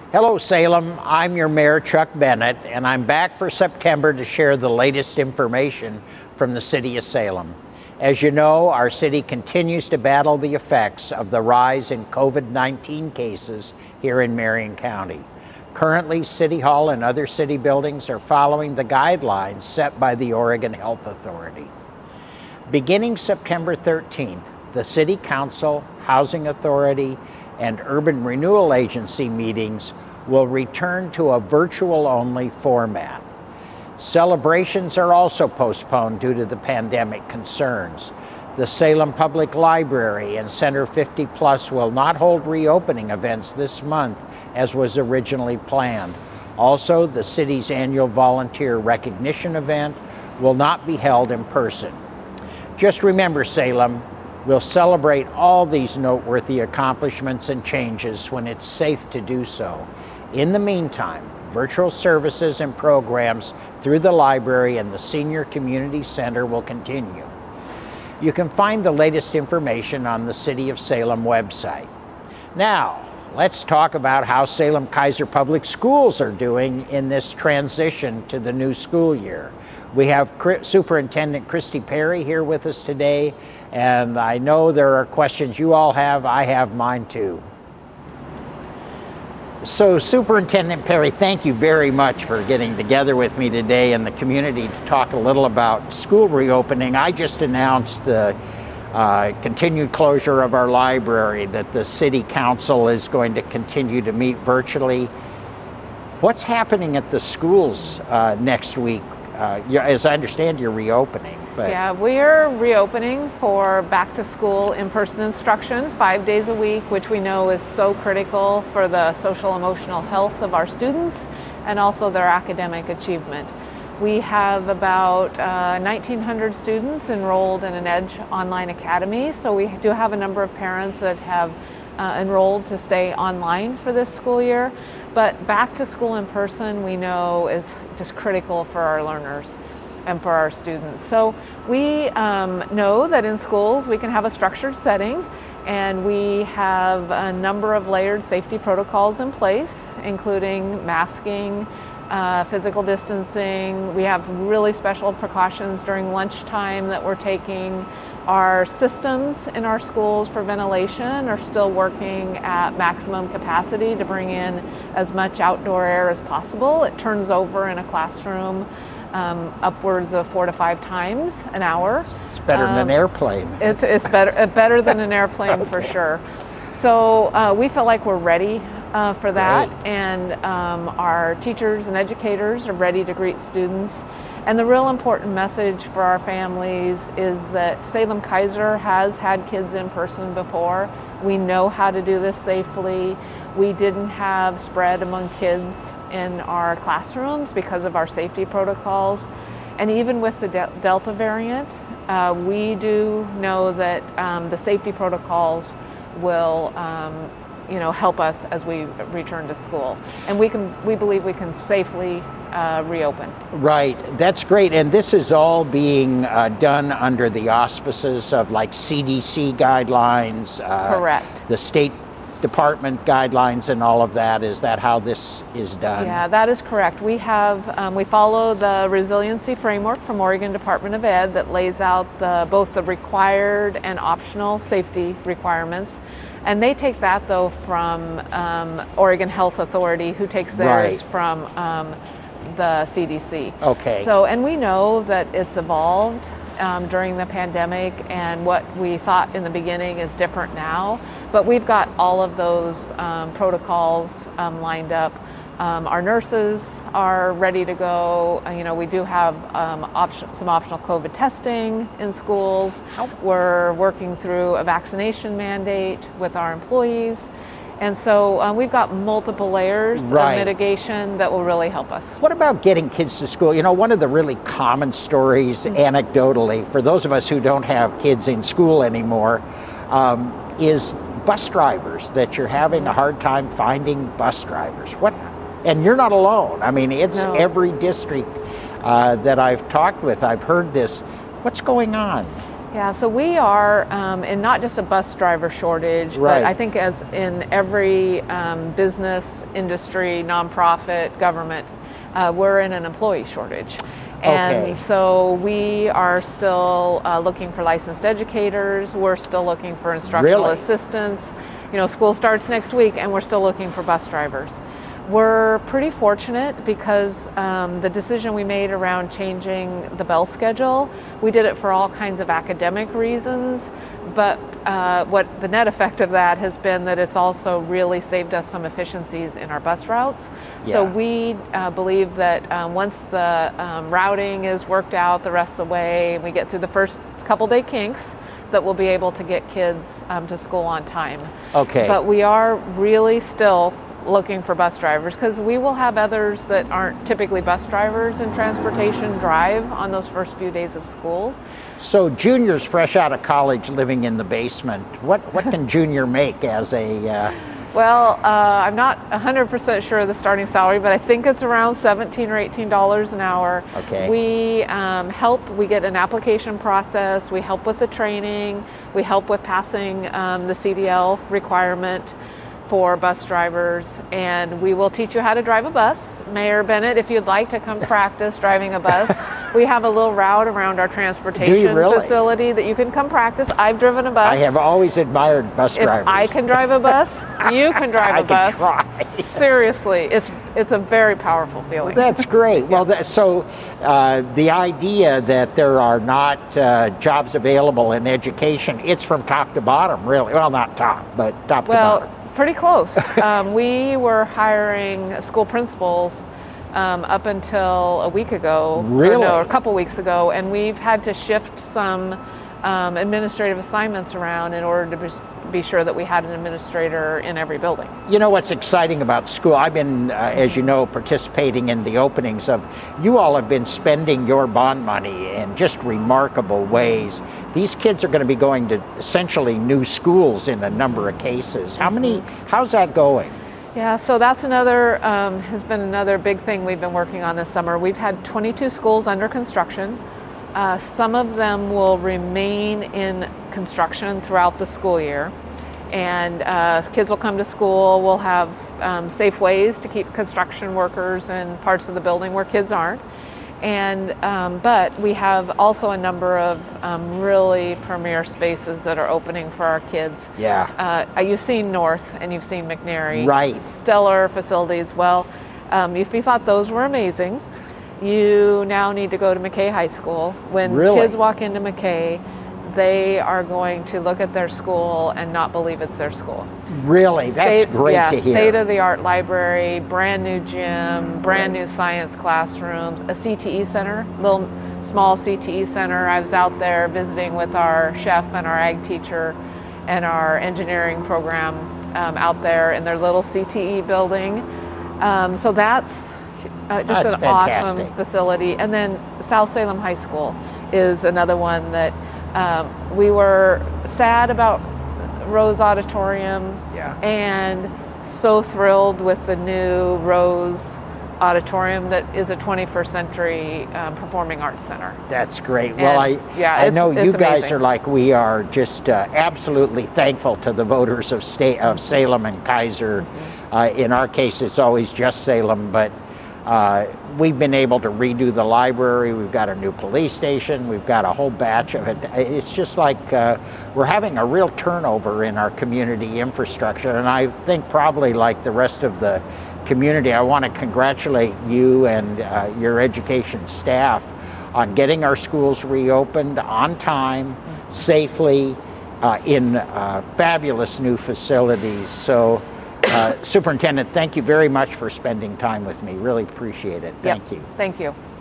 Hello Salem, I'm your Mayor Chuck Bennett, and I'm back for September to share the latest information from the City of Salem. As you know, our city continues to battle the effects of the rise in COVID-19 cases here in Marion County. Currently, City Hall and other city buildings are following the guidelines set by the Oregon Health Authority. Beginning September 13th, the City Council, Housing Authority, and Urban Renewal Agency meetings will return to a virtual-only format. Celebrations are also postponed due to the pandemic concerns. The Salem Public Library and Center 50 Plus will not hold reopening events this month as was originally planned. Also, the city's annual volunteer recognition event will not be held in person. Just remember, Salem, we'll celebrate all these noteworthy accomplishments and changes when it's safe to do so. In the meantime, virtual services and programs through the library and the Senior Community Center will continue. You can find the latest information on the City of Salem website. Now, let's talk about how Salem-Keizer Public Schools are doing in this transition to the new school year. We have Superintendent Christy here with us today, and I know there are questions you all have. I have mine too. So Superintendent Perry, thank you very much for getting together with me today in the community to talk a little about school reopening. I just announced the continued closure of our library, that the City Council is going to continue to meet virtually. What's happening at the schools next week? As I understand, you're reopening. But yeah, we're reopening for back to school in-person instruction 5 days a week, which we know is so critical for the social emotional health of our students and also their academic achievement. We have about 1,900 students enrolled in an EDGE online academy, so we do have a number of parents that have enrolled to stay online for this school year. But back to school in person, we know, is just critical for our learners and for our students. So we know that in schools we can have a structured setting, and we have a number of layered safety protocols in place, including masking, physical distancing. We have really special precautions during lunchtime that we're taking. Our systems in our schools for ventilation are still working at maximum capacity to bring in as much outdoor air as possible. It turns over in a classroom upwards of 4 to 5 times an hour. it's better than an airplane. It's better than an airplane for sure. So we feel like we're ready for that. Great. And our teachers and educators are ready to greet students. And the real important message for our families is that Salem-Keizer has had kids in person before. We know how to do this safely. We didn't have spread among kids in our classrooms because of our safety protocols. And even with the Delta variant, we do know that the safety protocols will help us as we return to school. And we believe we can safely reopen. Right, that's great. And this is all being done under the auspices of like CDC guidelines. Correct. The State Department guidelines and all of that. Is that how this is done? Yeah, that is correct. We have we follow the resiliency framework from Oregon Department of Ed that lays out both the required and optional safety requirements. And they take that though from Oregon Health Authority, who takes theirs from the CDC. Okay. So, and we know that it's evolved during the pandemic, and what we thought in the beginning is different now. But we've got all of those protocols lined up. Our nurses are ready to go. We do have some optional COVID testing in schools. We're working through a vaccination mandate with our employees. And so we've got multiple layers of mitigation that will really help us. What about getting kids to school? One of the really common stories, anecdotally, for those of us who don't have kids in school anymore, is bus drivers, that you're having a hard time finding bus drivers. And you're not alone. I mean, it's every district that I've talked with, I've heard this. What's going on? Yeah, so we are in not just a bus driver shortage, Right. but I think as in every business, industry, nonprofit, government, we're in an employee shortage. And Okay. so we are still looking for licensed educators. We're still looking for instructional Really? assistants. You know, school starts next week and we're still looking for bus drivers. We're pretty fortunate because the decision we made around changing the bell schedule, we did it for all kinds of academic reasons, but what the net effect of that has been that it's also really saved us some efficiencies in our bus routes. So Yeah. we believe that once the routing is worked out the rest of the way, and we get through the first couple day kinks, that we'll be able to get kids to school on time. Okay. But we are really still looking for bus drivers because we will have others that aren't typically bus drivers in transportation drive on those first few days of school. So juniors fresh out of college living in the basement, what can junior make as a... Well, I'm not 100% sure of the starting salary, but I think it's around $17 or $18 an hour. Okay. We we get an application process, we help with the training, we help with passing the CDL requirement for bus drivers, and we will teach you how to drive a bus. Mayor Bennett, if you'd like to come practice driving a bus, we have a little route around our transportation really? facility that you can come practice. I've driven a bus. I have always admired bus drivers. If I can drive a bus, you can drive a bus. I can try. Seriously, it's a very powerful feeling. That's great. Well, so the idea that there are not jobs available in education, it's from top to bottom, really. Well, not top, but top to bottom. Pretty close. We were hiring school principals up until a week ago, Really? or no, a couple weeks ago, and we've had to shift some administrative assignments around in order to be sure that we had an administrator in every building. You know what's exciting about school? I've been, as you know, participating in the openings of, you all have been spending your bond money in just remarkable ways. These kids are going to be going to essentially new schools in a number of cases. How's that going? Yeah, so that's has been another big thing we've been working on this summer. We've had 22 schools under construction. Some of them will remain in construction throughout the school year, and kids will come to school. We'll have safe ways to keep construction workers in parts of the building where kids aren't. And but we have also a number of really premier spaces that are opening for our kids. Yeah. You've seen North and you've seen McNary. Right. Stellar facilities. Well, if you thought those were amazing, you now need to go to McKay High School. When Really? kids walk into McKay, they are going to look at their school and not believe it's their school. Really? That's great to hear. State-of-the-art library, brand new gym, brand new science classrooms, a CTE center, little small CTE center. I was out there visiting with our chef and our ag teacher and our engineering program out there in their little CTE building. So that's just an fantastic. awesome facility. And then South Salem High School is another one that we were sad about Rose Auditorium, and so thrilled with the new Rose Auditorium that is a 21st century performing arts center. That's great. And, well, I know you guys amazing. are like we are, just absolutely thankful to the voters of Salem and Keizer. In our case, it's always just Salem, but we've been able to redo the library. We've got a new police station. We've got a whole batch of it. It's just like we're having a real turnover in our community infrastructure. And I think probably like the rest of the community, I want to congratulate you and your education staff on getting our schools reopened on time, safely, in fabulous new facilities. So. Superintendent, thank you very much for spending time with me. Really appreciate it. Thank you. Thank you.